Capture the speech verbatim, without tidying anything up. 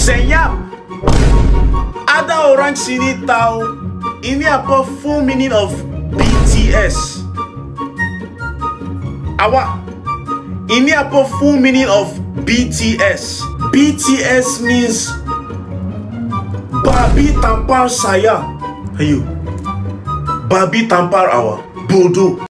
Senyap. Ada orang sini tahu ini apa full meaning of B T S? Awak, ini apa full meaning of B T S? B T S means babi tampar saya. Ayo, babi tampar awak, bodoh.